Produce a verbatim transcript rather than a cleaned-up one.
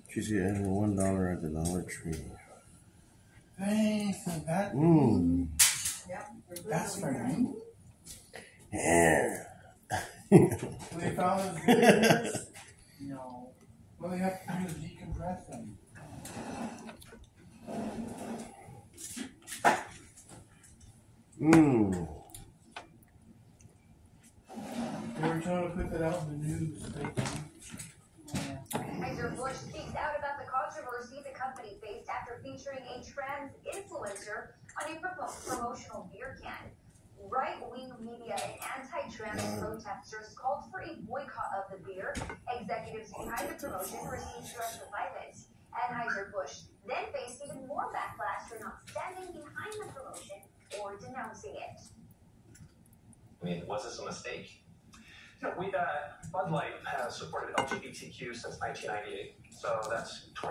Cheesecake for one dollar at the Dollar Tree. Thanks, that. Mmm. That's for me. Yeah. Well, they found those videos? No. Well, they have to do is decompress them. Mmm. They were trying to put that out in the news. Anheuser-Busch speaks out about the controversy the company faced after featuring a trans influencer on a pro promotional beer can. Right-wing media and anti-trans protesters called for a boycott of the beer. Executives behind the promotion received threats of violence. Anheuser-Busch then faced even more backlash for not standing behind the promotion or denouncing it. I mean, was this a mistake? You know, we, uh, Bud Light has supported L G B T Q since nineteen ninety-eight, so that's